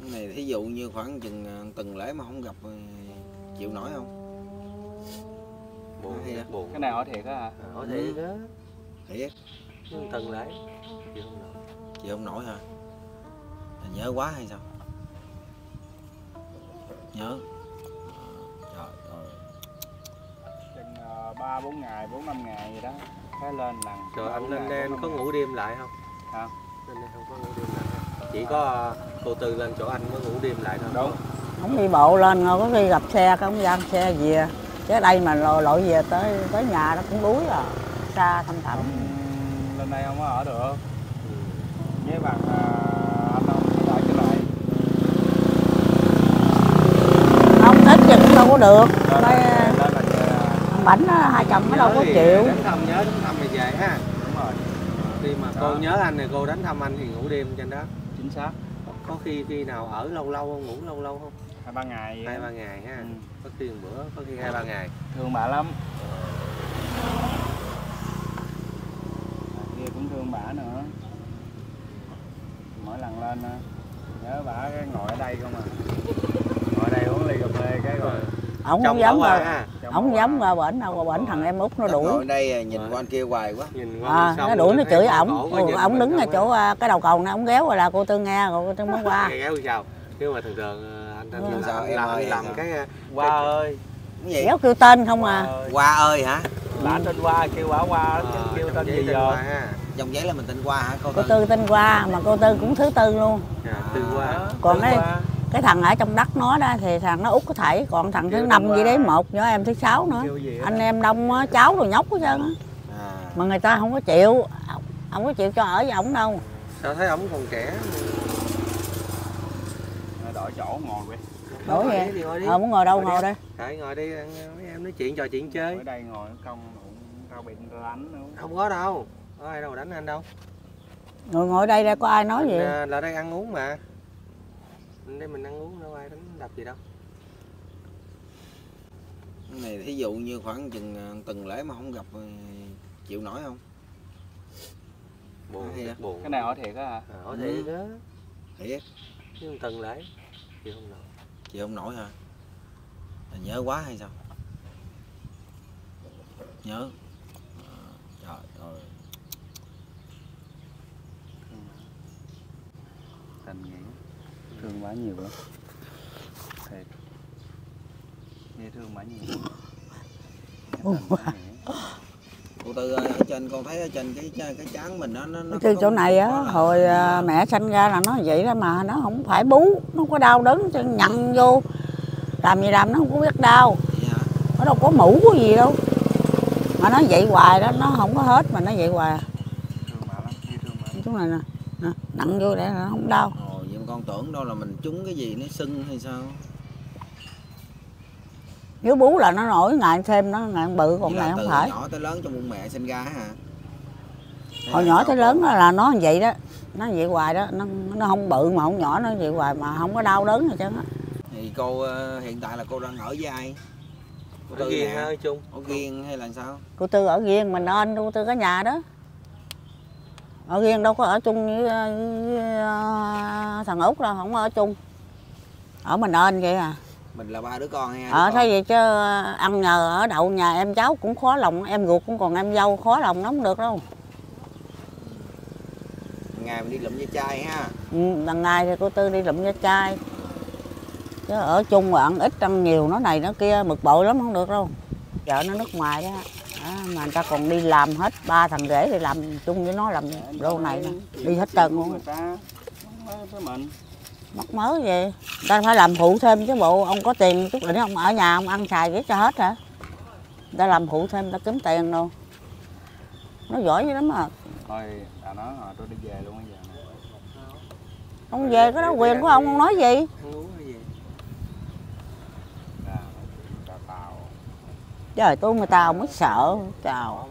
Cái này thí dụ như khoảng chừng tuần lễ mà không gặp chịu nổi không? Buồn. Cái này hỏi thiệt á hả? Hỏi thiệt á. Thiệt. Nhưng tuần lễ chịu không nổi. Chịu không nổi hả? Là nhớ quá hay sao? Nhớ. Trời ơi. Chừng 3-4 ngày, 4-5 ngày gì đó. Cái lên lần. Trời, anh lên đây anh có ngủ đêm lại không? Hả? Lên đây không có ngủ đêm lại. Chỉ có cô Tư lên chỗ anh mới ngủ đêm lại thôi. Đúng. Không đi bộ lên, có khi gặp xe, không gian xe về. Chứ ở đây mà lội về tới nhà nó cũng đuối à. Xa thăm thẳm. Lên đây không có ở được. Với bằng anh không lại trở lại. Không thích thì cũng đâu có được. Đây, bảnh hai chồng nó đâu có chịu. Đến thăm, nhớ đến thăm thì về ha. Đúng rồi. Khi mà cô nhớ anh thì cô đến thăm anh thì ngủ đêm trên đó. Chính xác. Có khi nào ở lâu không, ngủ lâu không? 2-3 ngày. 2-3 ngày ha. Có khi một bữa, có khi 2-3 ngày. Thương bà lắm. Kia cũng thương bà nữa. Mỗi lần lên nhớ bà cái ngồi ở đây không à. Ngồi đây uống ly cà phê cái rồi. Ổng không dám ra, ổng dám ra bển đâu, qua bển thằng em Út nó đuổi. Ngồi đây nhìn qua anh kia hoài quá. Nó đuổi nó chửi ổng. Ổng đứng ở chỗ cái đầu cầu này, ổng réo rồi là cô Tư nghe rồi cô Tư mới qua. Réo sao? Nhưng mà thường anh sao em làm cái Qua ơi. Réo kêu tên không à. Qua ơi hả? Là tên Qua, kêu bà Qua, kêu tên gì giờ? Dòng giấy là mình tên Qua hả? Cô Tư tên Qua, mà cô Tư cũng thứ Tư luôn. Tư Qua. Còn cái thằng ở trong đất nó đó thì thằng nó Út có thể, còn thằng thứ 5 gì đấy 1 nữa em thứ 6 nữa. Anh em đông cháu rồi nhóc hết trơn á. Mà người ta không có chịu, không có chịu cho ở với ổng đâu. Sao thấy ổng còn trẻ. Đổi chỗ ngồi vậy. Đổi vậy. Muốn ngồi đâu ngồi đây. Ngồi đi, em nói chuyện trò chuyện chơi. Ở đây ngồi không tao bị đánh nữa. Không có đâu. Có ai đâu đánh anh đâu. Ngồi đây ra có ai nói gì? Là đây ăn uống mà. Đây mình ăn uống đâu ai đánh đập gì đâu. Cái này thí dụ như khoảng chừng tuần lễ mà không gặp chịu nổi không? Buồn. Cái này hỏi thiệt á hả? Hỏi thiệt á. Thiệt. Nhưng tuần lễ chịu không nổi. Chịu không nổi hả? Là nhớ quá hay sao? Nhớ. Trời ơi. Tình nghĩ thương bà nhiều lắm. Thiệt. Nghe thương bà nhiều. Cô Tư ơi, ở trên con thấy ở trên cái trán mình nó cái chỗ này á, hồi mẹ sanh ra là nó vậy đó mà nó không phải bú, nó không có đau đớn, nhận vô làm gì làm nó không có biết đau. Nó đâu có mũ có gì đâu. Mà nó vậy hoài đó, nó không có hết mà nó vậy hoài. Chỗ này nè, nặng vô để nó không đau. Vậy con tưởng đâu là mình trúng cái gì nó sưng hay sao? Nếu bú là nó nổi ngày thêm, nó ngày bự, còn này không phải. Từ nhỏ tới lớn trong bụng mẹ sinh ra hả? Hồi nhỏ tới lớn đó là nó vậy đó, nó vậy hoài đó, nó không bự mà không nhỏ, nó vậy hoài mà không có đau đớn gì trơn á. Thì cô hiện tại là cô đang ở với ai? Cô Tư riêng hay chung? Ở riêng hay là sao? Cô Tư ở riêng, mình anh cô Tư có nhà đó. Ở riêng đâu có ở chung với thằng Út đâu, không ở chung. Ở mình anh vậy à. Mình là 3 đứa con hay 2 đứa con? Thấy vậy chứ ăn nhờ ở đậu nhà em cháu cũng khó lòng, em ruột cũng còn em dâu khó lòng nó không được đâu. Ngày mình đi lụm ve chai ha. Đằng ngày thì cô Tư đi lụm ve chai. Chứ ở chung mà ăn ít ăn nhiều nó này nó kia bực bội lắm không được đâu. Vợ nó nước ngoài đó. Mà người ta còn đi làm hết 3 thằng rể thì làm chung với nó làm lô này nè. Đi hết trơn luôn. Mắc mớ gì. Người ta phải làm phụ thêm chứ bộ ông có tiền chút đỉnh ông ở nhà ông ăn xài ghét cho hết hả? Người ta làm phụ thêm người ta kiếm tiền đâu. Nó giỏi dữ lắm à. Thôi à nói tôi đi về luôn bây giờ. Ông về có đó quyền của ông nói gì? Trời tôi mà tao mới sợ. Chào.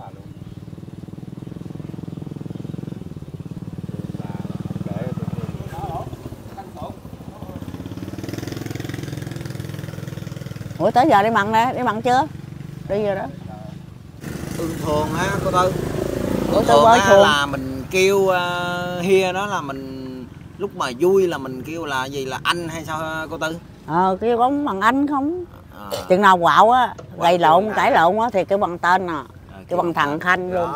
Ủa tới giờ đi mặn nè, đi mặn chưa? Đi rồi đó. Thường á cô Tư. Thường á là mình kêu hia đó là mình Lúc mà vui là mình kêu là gì, là anh hay sao cô Tư? Kêu bóng bằng anh không. À. Chừng nào quạo á, gây lộn, cãi lộn á thì kêu bằng tên à. Kêu bằng thằng Khanh luôn.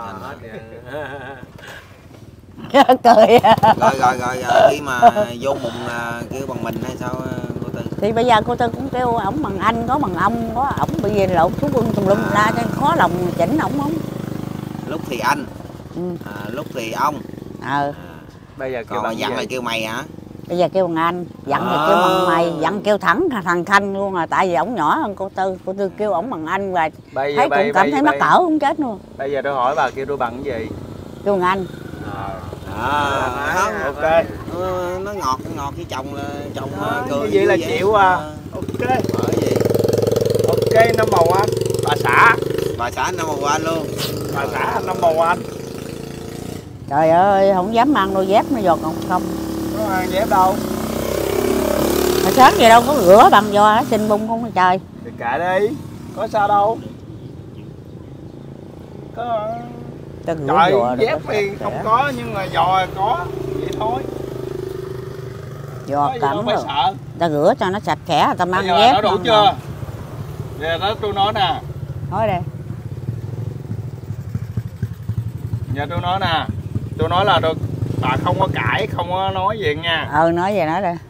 Cười. Rồi khi mà vô mùng kêu bằng mình hay sao cô Tư? Thì bây giờ cô Tư cũng kêu ổng bằng anh, có bằng ông, có ổng bị về lộn thú quân tùm lum la cho khó lòng chỉnh ổng không. Lúc thì anh, lúc thì ông. Bây giờ kêu còn bằng dặn gì? là kêu mày hả? Bây giờ kêu bằng anh, dặn thì kêu bằng mày, dặn kêu thẳng thằng Khanh luôn à, tại vì ổng nhỏ hơn cô Tư kêu ổng bằng anh và thấy cũng cảm thấy mắc cỡ không chết luôn. Bây giờ tôi hỏi bà kêu tôi bằng cái gì? Kêu bằng anh. Không, ok. Nó ngọt với chồng là chồng cười vậy là chịu à. Ok. Bởi gì? Ok, number one. Bà xã number one luôn. Bà xã number one. Trời ơi, không dám mang đôi dép nó giọt không. Có ăn dép đâu. Mà sáng vậy đâu có rửa bằng do xin bung không trời. Thì kệ đi, có sao đâu. Có. Trời, dép thì không có nhưng mà giò có, vậy thôi. Giò cẩm rồi. Sợ. Ta rửa cho nó sạch sẽ, ta mang bây dép. Giờ đủ chưa? Giờ đó tôi nói nè. Nói đây. Giờ tôi nói nè. Tôi nói là bà không có cãi, không có nói gì nha. Nói về nói đây.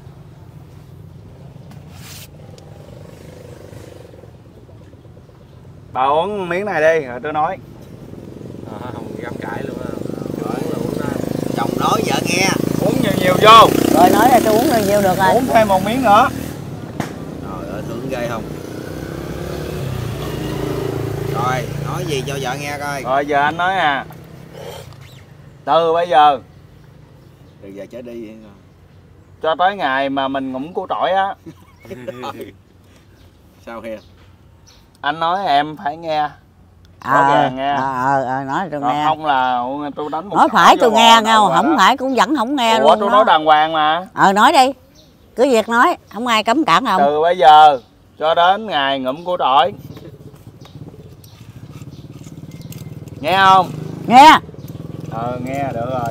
Bà uống miếng này đi, rồi tôi nói. Không dám cãi luôn á. Chồng nói vợ nghe. Uống nhiều vô. Rồi nói là tôi uống nhiều được rồi. Uống thêm một miếng nữa. Trời ơi, tưởng ghê không? Rồi, nói gì cho vợ nghe coi. Rồi giờ anh nói à. Từ bây giờ trở đi cho tới ngày mà mình ngủm củ tỏi á. Sao kìa? Anh nói em phải nghe. Rõ ràng nghe. Nói tôi còn nghe. Không là tôi đánh một nói phải tôi nghe nhau, không phải cũng vẫn không nghe luôn. Tôi nói đàng hoàng mà. Nói đi. Cứ việc nói, không ai cấm cản không. Từ bây giờ cho đến ngày ngủm củ tỏi. Nghe không? Nghe. Nghe được rồi.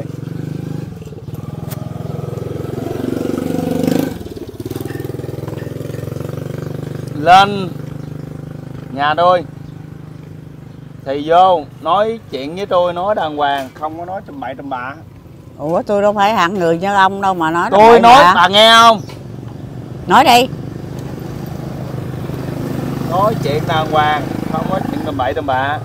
Lên nhà tôi thì vô nói chuyện với tôi, nói đàng hoàng, không có nói tầm bậy tầm bạ. Ủa tôi đâu phải hạng người như ông đâu mà nói. Tôi nói bà nghe không? Nói đi. Nói chuyện đàng hoàng, không có chuyện tầm bậy tầm bạ.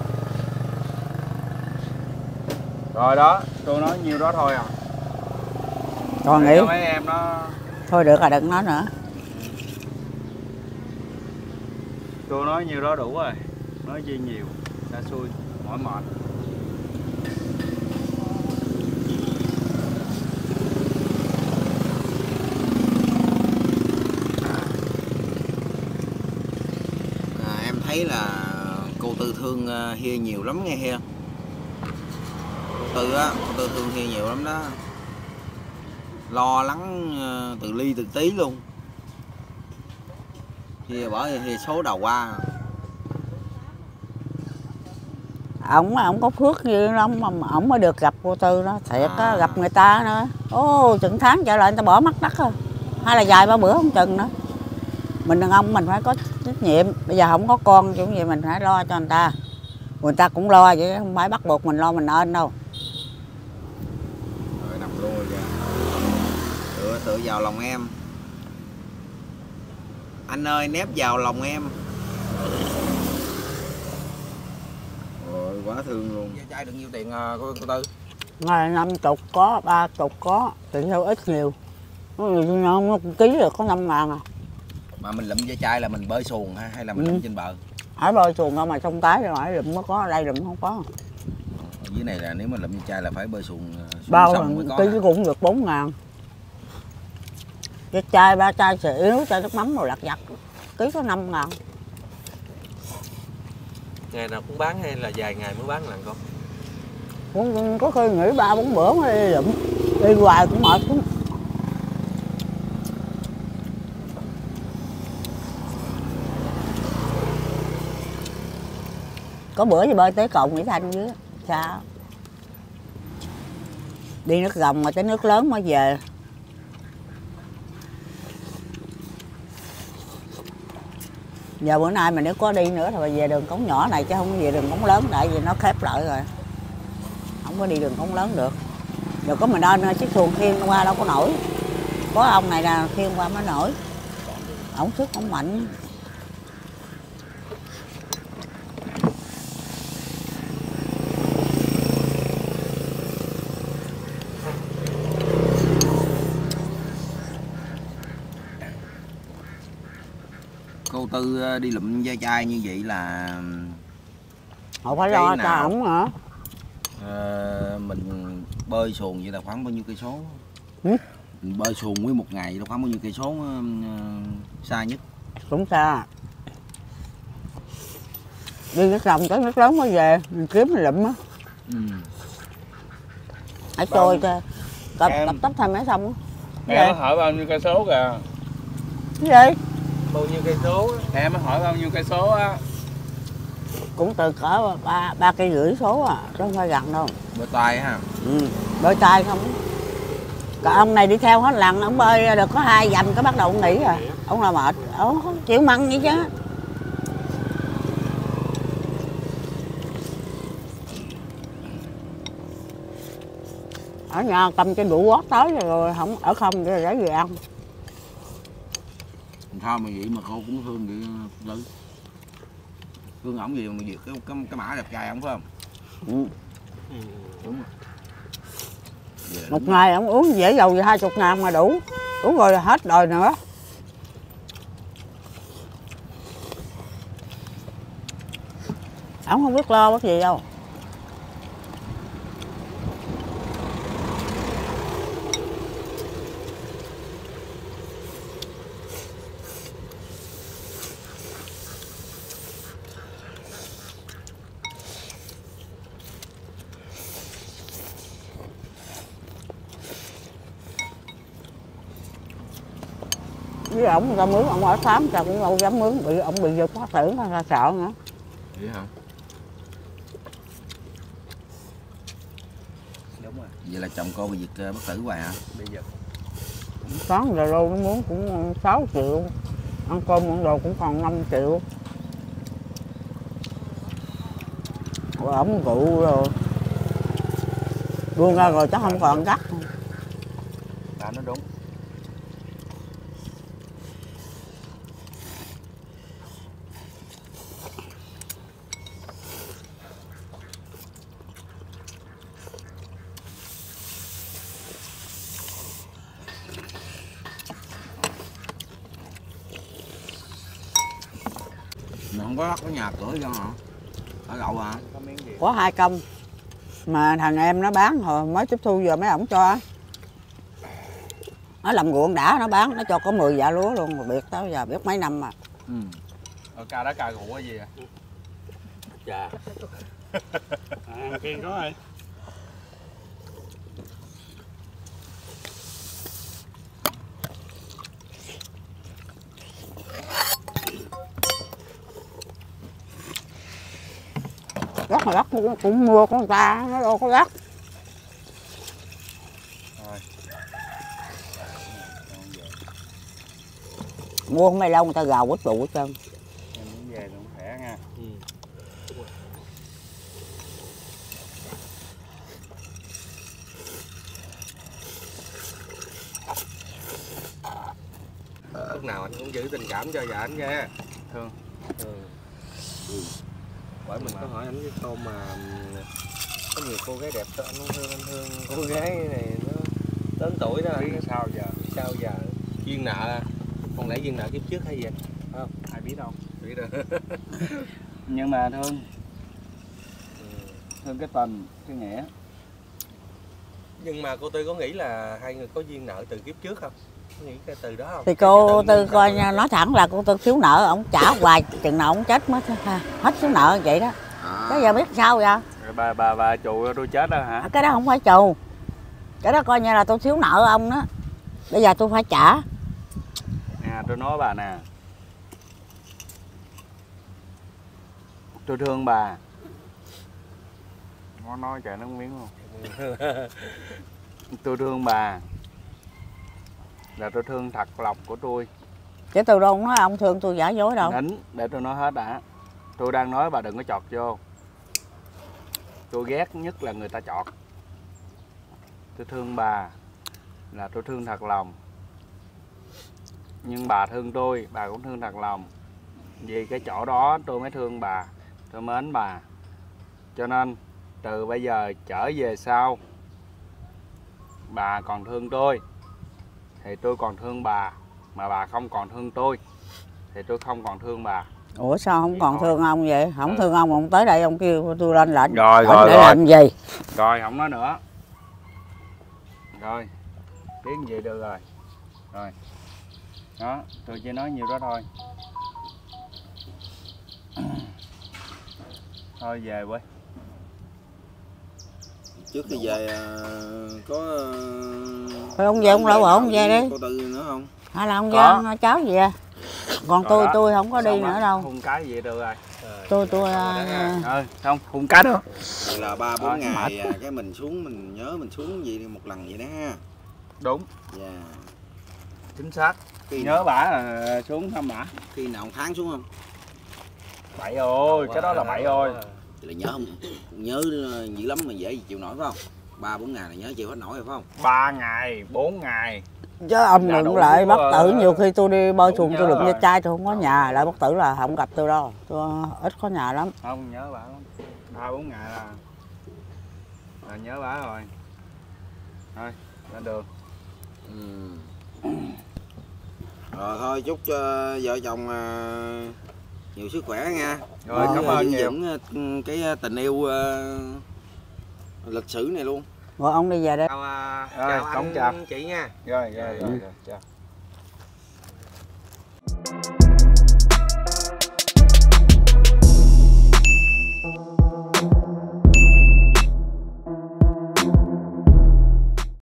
Rồi đó, tôi nói nhiêu đó thôi à. Còn nghĩ mấy em nó thôi được rồi, đừng nói nữa. tôi nói nhiêu đó đủ rồi. Nói chi nhiều, xa xui, mỏi mệt. Em thấy là cô Tư thương Hia nhiều lắm nghe Hia. Cô Tư thương Hia nhiều lắm đó. Lo lắng từ ly từ tí luôn. Hia bởi Hia số đầu qua. Ổng có phước như lắm mà ổng mới được gặp cô Tư đó, thiệt á, gặp người ta nữa. Chừng tháng trở lại người ta bỏ mắt đất à. Hay là vài ba bữa không chừng nữa. Mình đàn ông mình phải có trách nhiệm, bây giờ không có con kiểu gì mình phải lo cho người ta cũng lo chứ không phải bắt buộc mình lo mình ơn đâu. Rồi nằm luôn rồi kìa. Tựa vào lòng em. Anh ơi nép vào lòng em. Rồi quá thương luôn. Ve chai được nhiêu tiền cô Tư? Ngày 50 có, 30 có, tùy theo ít nhiều. Nó ký được có 5.000 à. Mà mình lụm ve chai là mình bơi xuồng hay là mình lụm trên bờ? Ở bơi xuồng đâu mà sông Cái rồi phải lụm mới có, ở đây lụm không có. Ở dưới này là nếu mà lụm ve chai là phải bơi xuồng bao sông mới có. Ký cũng được 4.000. Ve chai 3 chai xì yếu, chai nước mắm rồi lặt vặt, ký có 5.000. Ngày nào cũng bán hay là vài ngày mới bán lần con? Cũng có khi nghỉ 3-4 bữa mới đi lụm. Đi hoài cũng mệt lắm. Có bữa thì bơi tới cầu Mỹ Thanh dưới. Sao? Đi nước gồng mà tới nước lớn mới về. Giờ bữa nay mà nếu có đi nữa thì về đường cống nhỏ này chứ không về đường cống lớn, tại vì nó khép lại rồi, không có đi đường cống lớn được. Giờ có mình nên chiếc xuồng khiêng qua đâu có nổi, có ông này là khiêng qua mới nổi, ổng sức ổng mạnh. Cô Tư đi lụm da chai như vậy là Không phải lo cho nào? ổng hả? Mình bơi xuồng vậy là khoảng bao nhiêu cây số? Ừ? Mình bơi xuồng nguyên một ngày là khoảng bao nhiêu cây số xa nhất? Cũng xa. Đi nước lòng tới nước lớn mới về, mình kiếm mình lụm á. Ở trôi cho tập tấp thêm mấy xong á. Em mới hỏi bao nhiêu cây số kìa. Cái gì? Bao nhiêu cây số? Em mới hỏi bao nhiêu cây số á. Cũng từ cỡ 3,5 cây số à, chứ không phải gần đâu. Bơi tay ha. Bơi tay không. Cả ông này đi theo hết lần, ông bơi được có 2 vòng cái bắt đầu ông nghỉ rồi. Ông là mệt, ông không chịu măng vậy chứ. Ở nhà cầm cái đủ quát tới rồi không ở không để gì ăn. Sao mà vậy mà cô cũng thương vậy Lư? Thương ổng gì mà việc cái mã đẹp trai ổng phải không? Đúng rồi. Một ngày ông uống dễ dầu gì 20.000 mà đủ, uống rồi là hết đời nữa. Ông không biết lo bất gì đâu. Với ổng người ta mướn ông ở xóm trời cũng đâu dám mướn, bị ổng bị giật phát tử ra sợ nữa. Vậy hả? Đúng rồi. Vậy là chồng cô bị giật bất tử hoài hả? Bị giật. Sáng giờ đâu nó muốn cũng 6 triệu, ăn cơm ăn đồ cũng còn 5 triệu. Rồi ổng cụ rồi buông ra rồi chắc không còn gắt. Bà nó đúng. Mình không có lắp cái nhà cửa cho hả? Ở lậu hả? Có miếng gì? Có 2 công mà thằng em nó bán hồi mới tiếp thu giờ mấy ổng cho. Nó làm ruộng đã nó bán, nó cho có 10 dạ lúa luôn mà biệt tới giờ biết mấy năm mà. Ca đó ca rượu cái gì à? Chà. Ăn kiêng đó rồi. Gắt mà gắt cũng mua của người ta, nó đâu có gắt. Mua không may lâu người ta gào quýt bụng hết trơn. Em muốn về cũng khỏe nha. Lúc nào anh cũng giữ tình cảm cho vợ anh nha. Thương. Bởi mình có hỏi anh cái câu mà có nhiều cô gái đẹp sao anh không thương, anh thương cô gái này nó lớn tuổi đó. Biết sao giờ? Sao giờ? Duyên nợ, không lẽ duyên nợ kiếp trước hay gì? Không, ai biết đâu. Biết rồi. Nhưng mà thương cái tình, cái nghĩa. Nhưng mà cô Tư có nghĩ là hai người có duyên nợ từ kiếp trước không? Có nghĩ cái từ đó không? Thì cô Tư coi nha, nói thẳng là cô Tư thiếu nợ, ổng trả hoài chừng nào ổng chết mới hết thiếu nợ vậy đó. Cái giờ biết sao vậy? Rồi bà chủ tôi chết đó hả? Cái đó không phải trù, cái đó coi như là tôi thiếu nợ ông đó, bây giờ tôi phải trả. Nè tôi nói bà nè, tôi thương bà. Có nói chảy nước miếng không? Tôi thương bà là tôi thương thật lòng của tôi. Chứ từ đâu ông nói ông thương tôi giả dối đâu. Nín, để tôi nói hết đã. Tôi đang nói bà đừng có chọt vô. Tôi ghét nhất là người ta chọt. Tôi thương bà là tôi thương thật lòng. Nhưng bà thương tôi, bà cũng thương thật lòng. Vì cái chỗ đó tôi mới thương bà, tôi mến bà. Cho nên từ bây giờ trở về sau, bà còn thương tôi thì tôi còn thương bà. Mà bà không còn thương tôi thì tôi không còn thương bà. Ủa sao không Vậy còn thôi. thương ông vậy? Không thương ông tới đây ông kêu tôi lên lệnh. Rồi, Ông rồi, để rồi. làm gì? Rồi không nói nữa. Rồi tiếng gì được rồi. Rồi đó, tôi chỉ nói nhiêu đó thôi. Thôi về quay. Trước khi về có Thôi ông về ông lỡ bỏ ông về đi. cô Tư nữa không? Hay là ông Có. ra cháu về. Còn Rồi đó. tôi không có đi Xong nữa á, đâu. Hung cái gì được rồi. Tôi Không, hung cái đó. Vậy là 3-4 Rồi, ngày cái mình xuống mình nhớ mình xuống gì một lần vậy đó ha. Đúng, Dạ. chính xác. Khi Nhớ bả là xuống thăm bả. khi nào một tháng xuống không? Bậy ôi, cái đó là bậy ôi. Vậy là nhớ không? Nhớ dữ lắm mà dễ gì chịu nổi phải không? 3-4 ngày là nhớ chịu hết nổi rồi phải không? 3 ngày, 4 ngày. chứ ông Dạ, đừng đủ, lại bất tử. Nhiều khi tôi đi bơi đủ xuồng tôi nhớ đụng với rồi. trai tôi không có nhà. Lại bất tử là không gặp tôi đâu. Tôi ít có nhà lắm. Không, nhớ bả lắm. 3-4 ngày là nhớ bả rồi. Thôi, lên đường. Rồi thôi chúc cho vợ chồng nhiều sức khỏe nha. Rồi, cảm ơn nhiều. Những cái tình yêu lịch sử này luôn. Rồi ông đi về đây. Chào, Rồi, chào cống anh chào. chị nha. Rồi, chào.